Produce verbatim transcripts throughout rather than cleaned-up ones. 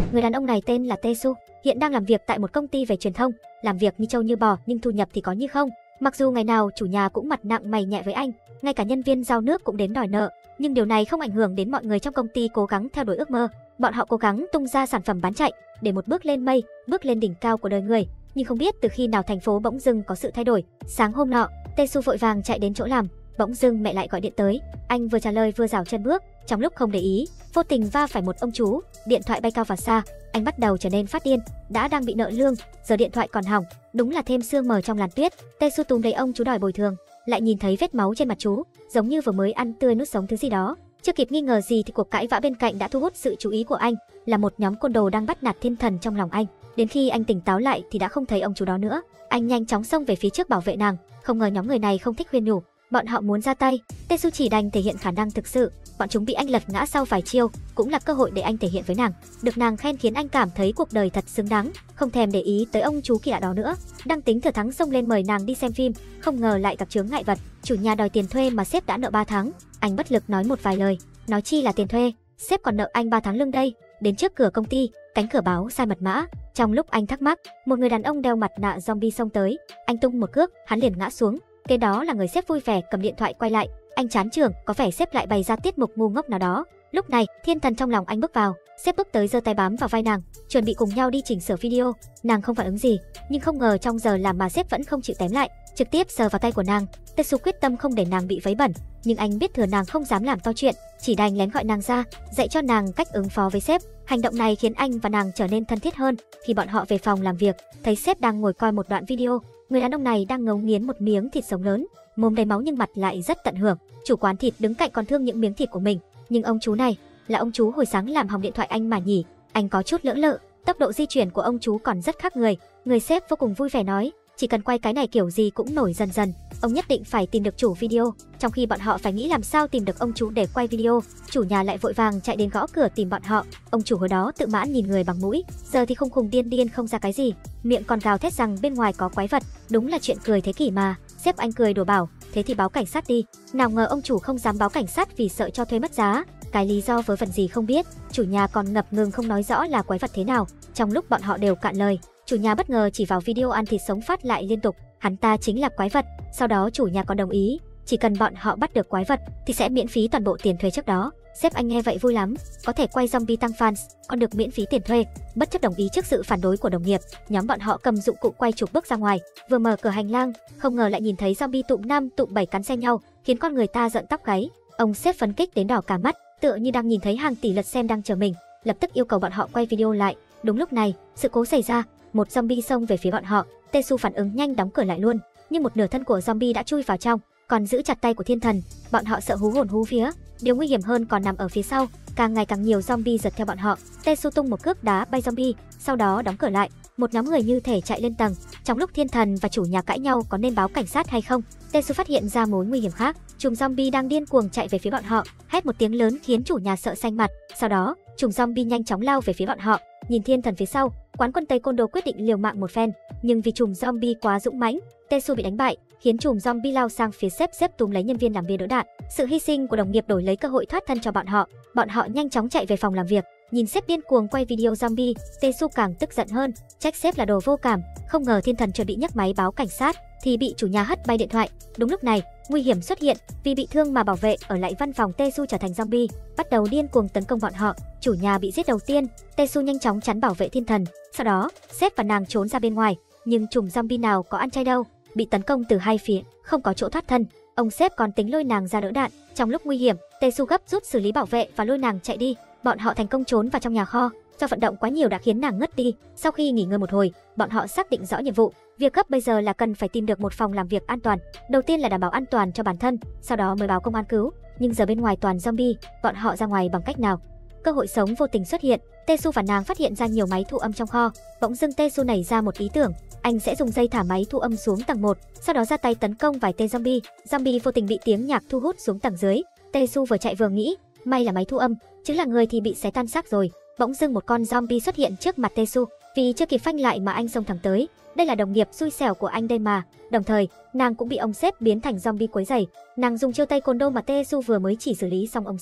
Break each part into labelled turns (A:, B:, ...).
A: Người đàn ông này tên là Tae-su, hiện đang làm việc tại một công ty về truyền thông, làm việc như trâu như bò nhưng thu nhập thì có như không. Mặc dù ngày nào chủ nhà cũng mặt nặng mày nhẹ với anh, ngay cả nhân viên giao nước cũng đến đòi nợ, nhưng điều này không ảnh hưởng đến mọi người trong công ty cố gắng theo đuổi ước mơ. Bọn họ cố gắng tung ra sản phẩm bán chạy để một bước lên mây, bước lên đỉnh cao của đời người. Nhưng không biết từ khi nào thành phố bỗng dưng có sự thay đổi. Sáng hôm nọ, Tae-su vội vàng chạy đến chỗ làm, bỗng dưng mẹ lại gọi điện tới. Anh vừa trả lời vừa rảo chân bước, trong lúc không để ý, vô tình va phải một ông chú, điện thoại bay cao và xa. Anh bắt đầu trở nên phát điên, đã đang bị nợ lương, giờ điện thoại còn hỏng, đúng là thêm sương mờ trong làn tuyết. Tae-su túm lấy ông chú đòi bồi thường, lại nhìn thấy vết máu trên mặt chú, giống như vừa mới ăn tươi nuốt sống thứ gì đó. Chưa kịp nghi ngờ gì thì cuộc cãi vã bên cạnh đã thu hút sự chú ý của anh, là một nhóm côn đồ đang bắt nạt thiên thần trong lòng anh. Đến khi anh tỉnh táo lại thì đã không thấy ông chú đó nữa. Anh nhanh chóng xông về phía trước bảo vệ nàng, không ngờ nhóm người này không thích khuyên nhủ, bọn họ muốn ra tay. Tae-su chỉ đành thể hiện khả năng thực sự, bọn chúng bị anh lật ngã sau vài chiêu, cũng là cơ hội để anh thể hiện với nàng. Được nàng khen khiến anh cảm thấy cuộc đời thật xứng đáng, không thèm để ý tới ông chú kỳ lạ đó nữa. Đang tính thừa thắng xông lên mời nàng đi xem phim, không ngờ lại gặp chướng ngại vật, chủ nhà đòi tiền thuê mà sếp đã nợ ba tháng. Anh bất lực nói một vài lời, nói chi là tiền thuê, sếp còn nợ anh ba tháng lương đây. Đến trước cửa công ty, cánh cửa báo sai mật mã. Trong lúc anh thắc mắc, một người đàn ông đeo mặt nạ zombie xông tới, anh tung một cước, hắn liền ngã xuống. Kế đó là người sếp vui vẻ cầm điện thoại quay lại, anh chán chường, có vẻ sếp lại bày ra tiết mục ngu ngốc nào đó. Lúc này, thiên thần trong lòng anh bước vào, sếp bước tới giơ tay bám vào vai nàng, chuẩn bị cùng nhau đi chỉnh sửa video. Nàng không phản ứng gì, nhưng không ngờ trong giờ làm mà sếp vẫn không chịu tém lại, trực tiếp sờ vào tay của nàng. Tae-su quyết tâm không để nàng bị vấy bẩn, nhưng anh biết thừa nàng không dám làm to chuyện, chỉ đành lén gọi nàng ra, dạy cho nàng cách ứng phó với sếp. Hành động này khiến anh và nàng trở nên thân thiết hơn. Khi bọn họ về phòng làm việc, thấy sếp đang ngồi coi một đoạn video, người đàn ông này đang ngấu nghiến một miếng thịt sống lớn, mồm đầy máu nhưng mặt lại rất tận hưởng. Chủ quán thịt đứng cạnh còn thương những miếng thịt của mình, nhưng ông chú này là ông chú hồi sáng làm hỏng điện thoại anh mà nhỉ? Anh có chút lỡ lợ, tốc độ di chuyển của ông chú còn rất khác người. Người sếp vô cùng vui vẻ nói, chỉ cần quay cái này kiểu gì cũng nổi dần dần, ông nhất định phải tìm được chủ video. Trong khi bọn họ phải nghĩ làm sao tìm được ông chú để quay video, chủ nhà lại vội vàng chạy đến gõ cửa tìm bọn họ. Ông chủ hồi đó tự mãn nhìn người bằng mũi, giờ thì khùng khùng điên điên không ra cái gì, miệng còn gào thét rằng bên ngoài có quái vật. Đúng là chuyện cười thế kỷ mà. Sếp anh cười đùa bảo, thế thì báo cảnh sát đi. Nào ngờ ông chủ không dám báo cảnh sát vì sợ cho thuê mất giá, cái lý do vớ vẩn gì không biết. Chủ nhà còn ngập ngừng không nói rõ là quái vật thế nào. Trong lúc bọn họ đều cạn lời, chủ nhà bất ngờ chỉ vào video ăn thịt sống phát lại liên tục, hắn ta chính là quái vật. Sau đó chủ nhà còn đồng ý, chỉ cần bọn họ bắt được quái vật thì sẽ miễn phí toàn bộ tiền thuê trước đó. Sếp anh nghe vậy vui lắm, có thể quay zombie tăng fans, còn được miễn phí tiền thuê. Bất chấp đồng ý trước sự phản đối của đồng nghiệp, nhóm bọn họ cầm dụng cụ quay chụp bước ra ngoài, vừa mở cửa hành lang, không ngờ lại nhìn thấy zombie tụm năm tụm bảy cắn xen nhau, khiến con người ta giận tóc gáy. Ông sếp phấn khích đến đỏ cả mắt, tựa như đang nhìn thấy hàng tỷ lượt xem đang chờ mình, lập tức yêu cầu bọn họ quay video lại. Đúng lúc này, sự cố xảy ra, một zombie xông về phía bọn họ. Tae-su phản ứng nhanh đóng cửa lại luôn, nhưng một nửa thân của zombie đã chui vào trong, còn giữ chặt tay của thiên thần. Bọn họ sợ hú hồn hú vía, điều nguy hiểm hơn còn nằm ở phía sau, càng ngày càng nhiều zombie giật theo bọn họ. Tae-su tung một cước đá bay zombie, sau đó đóng cửa lại. Một nhóm người như thể chạy lên tầng. Trong lúc thiên thần và chủ nhà cãi nhau có nên báo cảnh sát hay không, Tae-su phát hiện ra mối nguy hiểm khác. Chùm zombie đang điên cuồng chạy về phía bọn họ, hét một tiếng lớn khiến chủ nhà sợ xanh mặt. Sau đó, chùm zombie nhanh chóng lao về phía bọn họ. Nhìn thiên thần phía sau, quán quân Tây Côn Đồ quyết định liều mạng một phen, nhưng vì chùm zombie quá dũng mãnh, Tae-su bị đánh bại, khiến chùm zombie lao sang phía sếp, sếp túm lấy nhân viên làm bia đỡ đạn. Sự hy sinh của đồng nghiệp đổi lấy cơ hội thoát thân cho bọn họ. Bọn họ nhanh chóng chạy về phòng làm việc. Nhìn sếp điên cuồng quay video zombie, Tae-su càng tức giận hơn, trách sếp là đồ vô cảm. Không ngờ thiên thần chuẩn bị nhấc máy báo cảnh sát thì bị chủ nhà hất bay điện thoại. Đúng lúc này, nguy hiểm xuất hiện, vì bị thương mà bảo vệ ở lại văn phòng Tae-su trở thành zombie, bắt đầu điên cuồng tấn công bọn họ. Chủ nhà bị giết đầu tiên, Tae-su nhanh chóng chắn bảo vệ thiên thần. Sau đó, sếp và nàng trốn ra bên ngoài, nhưng chùm zombie nào có ăn chay đâu, bị tấn công từ hai phía, không có chỗ thoát thân. Ông sếp còn tính lôi nàng ra đỡ đạn. Trong lúc nguy hiểm, Tae-su gấp rút xử lý bảo vệ và lôi nàng chạy đi. Bọn họ thành công trốn vào trong nhà kho. Do vận động quá nhiều đã khiến nàng ngất đi. Sau khi nghỉ ngơi một hồi, bọn họ xác định rõ nhiệm vụ. Việc gấp bây giờ là cần phải tìm được một phòng làm việc an toàn. Đầu tiên là đảm bảo an toàn cho bản thân, sau đó mới báo công an cứu. Nhưng giờ bên ngoài toàn zombie, bọn họ ra ngoài bằng cách nào? Cơ hội sống vô tình xuất hiện. Tae-su và nàng phát hiện ra nhiều máy thu âm trong kho. Bỗng dưng Tae-su nảy ra một ý tưởng, anh sẽ dùng dây thả máy thu âm xuống tầng một, sau đó ra tay tấn công vài tên zombie. Zombie vô tình bị tiếng nhạc thu hút xuống tầng dưới. Tae-su vừa chạy vừa nghĩ, may là máy thu âm, chứ là người thì bị xé tan xác rồi. Bỗng dưng một con zombie xuất hiện trước mặt Tae-su, vì chưa kịp phanh lại mà anh xông thẳng tới. Đây là đồng nghiệp xui xẻo của anh đây mà. Đồng thời, nàng cũng bị ông sếp biến thành zombie quấy rầy. Nàng dùng chiêu tay côn đô mà Tae-su vừa mới chỉ xử lý xong ông sếp,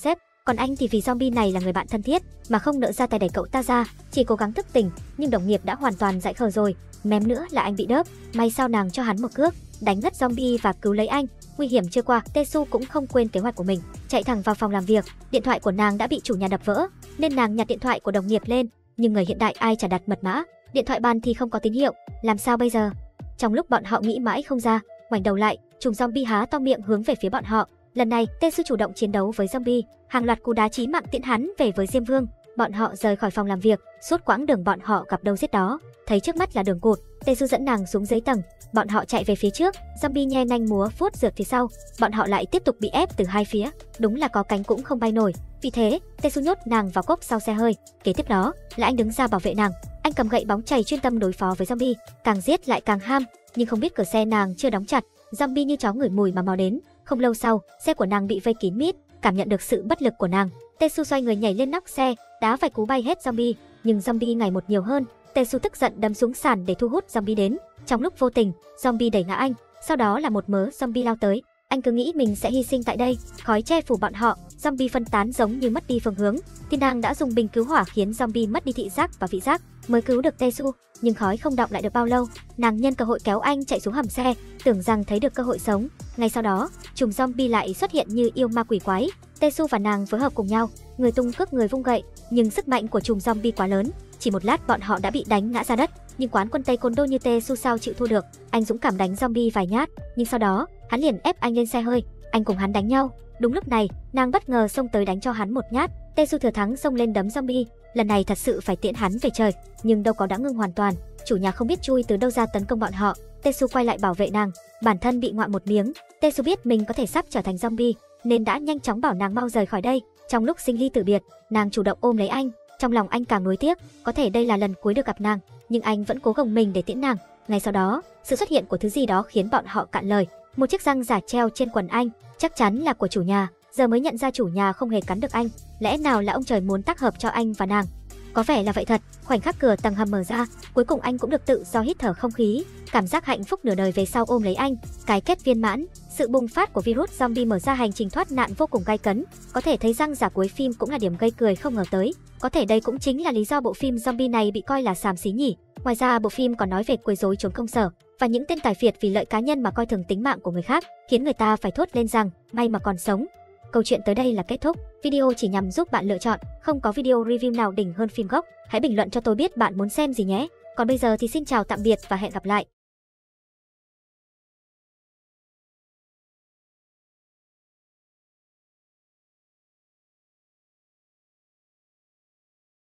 A: Còn anh thì vì zombie này là người bạn thân thiết mà không nỡ ra tay đẩy cậu ta ra, chỉ cố gắng thức tỉnh, nhưng đồng nghiệp đã hoàn toàn dại khờ rồi. Mém nữa là anh bị đớp, may sao nàng cho hắn một cước, đánh ngất zombie và cứu lấy anh. Nguy hiểm chưa qua, Tae-su cũng không quên kế hoạch của mình, chạy thẳng vào phòng làm việc. Điện thoại của nàng đã bị chủ nhà đập vỡ, nên nàng nhặt điện thoại của đồng nghiệp lên, nhưng người hiện đại ai chả đặt mật mã, điện thoại bàn thì không có tín hiệu, làm sao bây giờ? Trong lúc bọn họ nghĩ mãi không ra, ngoảnh đầu lại, trùng zombie há to miệng hướng về phía bọn họ. Lần này, Tae-su chủ động chiến đấu với zombie, hàng loạt cú đá chí mạng tiễn hắn về với Diêm Vương. Bọn họ rời khỏi phòng làm việc, suốt quãng đường bọn họ gặp đâu giết đó. Thấy trước mắt là đường cụt, Tae-su dẫn nàng xuống dưới tầng. Bọn họ chạy về phía trước, zombie nhe nanh múa vuốt rượt phía sau. Bọn họ lại tiếp tục bị ép từ hai phía, đúng là có cánh cũng không bay nổi. Vì thế, Tae-su nhốt nàng vào cốp sau xe hơi. Kế tiếp đó là anh đứng ra bảo vệ nàng. Anh cầm gậy bóng chày chuyên tâm đối phó với zombie, càng giết lại càng ham. Nhưng không biết cửa xe nàng chưa đóng chặt, zombie như chó ngửi mùi mà mò đến. Không lâu sau, xe của nàng bị vây kín mít. Cảm nhận được sự bất lực của nàng, Tae-su xoay người nhảy lên nóc xe, đá vài cú bay hết zombie. Nhưng zombie ngày một nhiều hơn, Tae-su tức giận đâm xuống sàn để thu hút zombie đến. Trong lúc vô tình, zombie đẩy ngã anh, sau đó là một mớ zombie lao tới. Anh cứ nghĩ mình sẽ hy sinh tại đây, khói che phủ bọn họ, zombie phân tán giống như mất đi phương hướng. Thì nàng đã dùng bình cứu hỏa khiến zombie mất đi thị giác và vị giác, mới cứu được Tae-su. Nhưng khói không đọng lại được bao lâu, nàng nhân cơ hội kéo anh chạy xuống hầm xe, tưởng rằng thấy được cơ hội sống. Ngay sau đó, trùng zombie lại xuất hiện như yêu ma quỷ quái. Tae-su và nàng phối hợp cùng nhau, người tung cước người vung gậy, nhưng sức mạnh của trùng zombie quá lớn, chỉ một lát bọn họ đã bị đánh ngã ra đất. Nhưng quán quân Tây Côn Đô như Tae-su sao chịu thua được, anh dũng cảm đánh zombie vài nhát, nhưng sau đó hắn liền ép anh lên xe hơi, anh cùng hắn đánh nhau. Đúng lúc này, nàng bất ngờ xông tới đánh cho hắn một nhát, Tae-su thừa thắng xông lên đấm zombie. Lần này thật sự phải tiễn hắn về trời, nhưng đâu có đã ngưng hoàn toàn, chủ nhà không biết chui từ đâu ra tấn công bọn họ. Tae-su quay lại bảo vệ nàng, bản thân bị ngoạ một miếng. Tae-su biết mình có thể sắp trở thành zombie, nên đã nhanh chóng bảo nàng mau rời khỏi đây. Trong lúc sinh ly tử biệt, nàng chủ động ôm lấy anh, trong lòng anh càng nuối tiếc, có thể đây là lần cuối được gặp nàng, nhưng anh vẫn cố gồng mình để tiễn nàng. Ngay sau đó, sự xuất hiện của thứ gì đó khiến bọn họ cạn lời. Một chiếc răng giả treo trên quần anh, chắc chắn là của chủ nhà. Giờ mới nhận ra chủ nhà không hề cắn được anh, lẽ nào là ông trời muốn tác hợp cho anh và nàng? Có vẻ là vậy thật. Khoảnh khắc cửa tầng hầm mở ra, cuối cùng anh cũng được tự do hít thở không khí, cảm giác hạnh phúc nửa đời về sau ôm lấy anh, cái kết viên mãn. Sự bùng phát của virus zombie mở ra hành trình thoát nạn vô cùng gay cấn. Có thể thấy răng giả cuối phim cũng là điểm gây cười không ngờ tới. Có thể đây cũng chính là lý do bộ phim zombie này bị coi là xàm xí nhỉ. Ngoài ra, bộ phim còn nói về quấy rối trốn công sở và những tên tài phiệt vì lợi cá nhân mà coi thường tính mạng của người khác, khiến người ta phải thốt lên rằng may mà còn sống. Câu chuyện tới đây là kết thúc. Video chỉ nhằm giúp bạn lựa chọn, không có video review nào đỉnh hơn phim gốc. Hãy bình luận cho tôi biết bạn muốn xem gì nhé. Còn bây giờ thì xin chào tạm biệt và hẹn gặp lại.